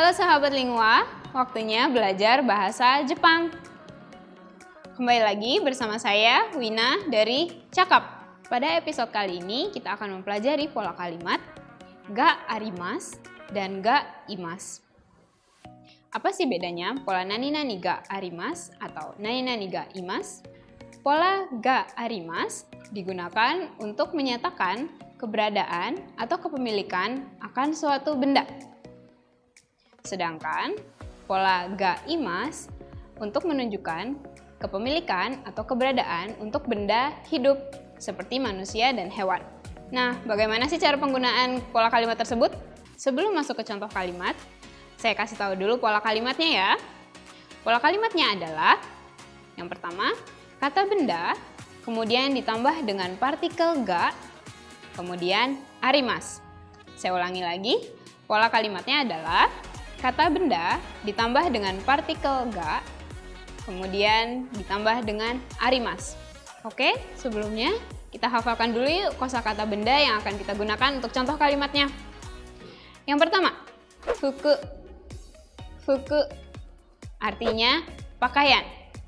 Halo sahabat Lingua, waktunya belajar bahasa Jepang. Kembali lagi bersama saya, Wina dari Cakap. Pada episode kali ini kita akan mempelajari pola kalimat ga arimasu dan ga imasu. Apa sih bedanya pola nani-nani ga arimasu atau nani-nani ga imasu? Pola ga arimasu digunakan untuk menyatakan keberadaan atau kepemilikan akan suatu benda. Sedangkan pola ga imasu untuk menunjukkan kepemilikan atau keberadaan untuk benda hidup seperti manusia dan hewan. Nah, bagaimana sih cara penggunaan pola kalimat tersebut? Sebelum masuk ke contoh kalimat, saya kasih tahu dulu pola kalimatnya ya. Pola kalimatnya adalah yang pertama, kata benda, kemudian ditambah dengan partikel ga, kemudian arimasu. Saya ulangi lagi, pola kalimatnya adalah kata benda ditambah dengan partikel ga, kemudian ditambah dengan arimasu. Oke, sebelumnya kita hafalkan dulu yuk kosakata benda yang akan kita gunakan untuk contoh kalimatnya. Yang pertama, fuku. Fuku artinya pakaian.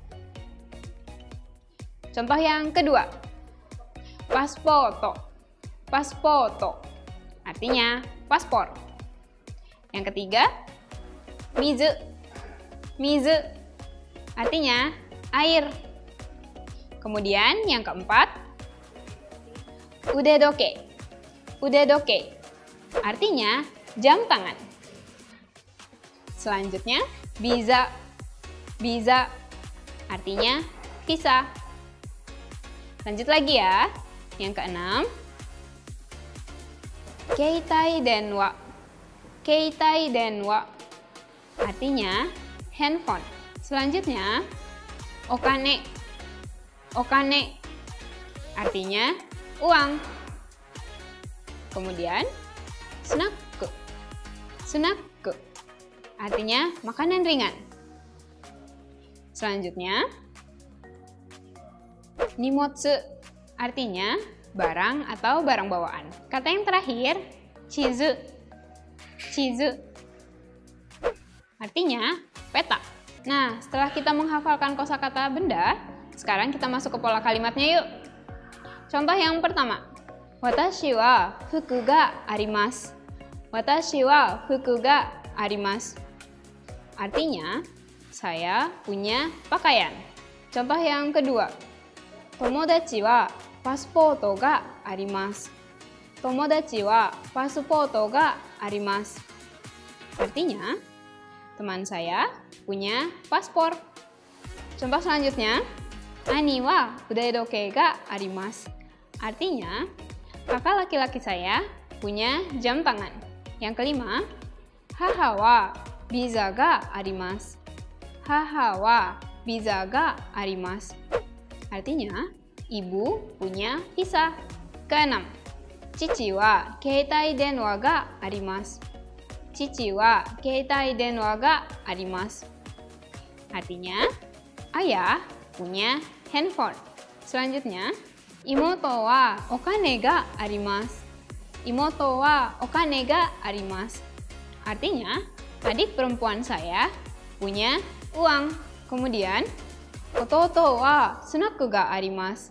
Contoh yang kedua, paspoto. Paspoto artinya paspor. Yang ketiga, mizu. Mizu artinya air. Kemudian yang keempat, udedoke. Udedoke artinya jam tangan. Selanjutnya, biza. Biza artinya visa. Lanjut lagi ya. Yang keenam, keitai denwa. Keitai denwa artinya handphone. Selanjutnya, okane. Okane artinya uang. Kemudian, snack. Snack artinya makanan ringan. Selanjutnya, nimotsu artinya barang atau barang bawaan. Kata yang terakhir, chizu. Chizu artinya peta. Nah, setelah kita menghafalkan kosakata benda, sekarang kita masuk ke pola kalimatnya yuk. Contoh yang pertama, watashi wa fuku ga arimasu. Watashi wa fuku ga arimasu. Artinya, saya punya pakaian. Contoh yang kedua, tomodachi wa paspoto ga arimasu. Tomodachi wa paspoto ga arimasu. Artinya, teman saya punya paspor. Contoh selanjutnya, ani wa udedoke ga arimasu. Artinya, kakak laki-laki saya punya jam tangan. Yang kelima, haha wa biza ga arimasu. Haha wa biza ga arimasu. Artinya, ibu punya visa. Keenam, chichi wa keitai denwa ga arimasu. Chichi wa keitai denwa ga arimasu. Artinya, ayah punya handphone. Selanjutnya, imoto wa okane ga arimasu. Imoto wa okane ga arimasu. Artinya, adik perempuan saya punya uang. Kemudian, ototo wa snack ga arimasu.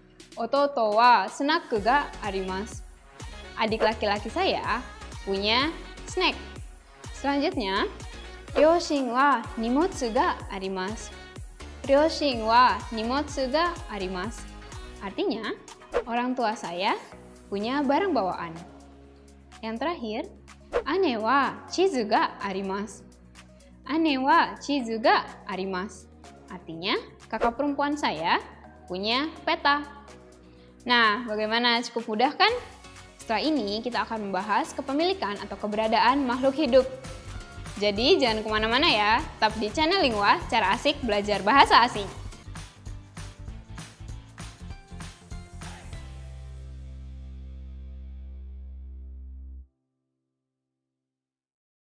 Ototo wa snack ga arimasu. Adik laki-laki saya punya snack. Selanjutnya, ryoshin wa nimotsu ga arimasu. Ryoshin wa nimotsu ga arimasu. Artinya, orang tua saya punya barang bawaan. Yang terakhir, ane wa chizu ga arimasu. Ane wa chizu ga arimasu. Artinya, kakak perempuan saya punya peta. Nah, bagaimana? Cukup mudah kan? Setelah ini, kita akan membahas kepemilikan atau keberadaan makhluk hidup. Jadi, jangan kemana-mana ya. Tetap di channel Lingua, cara asik belajar bahasa asing.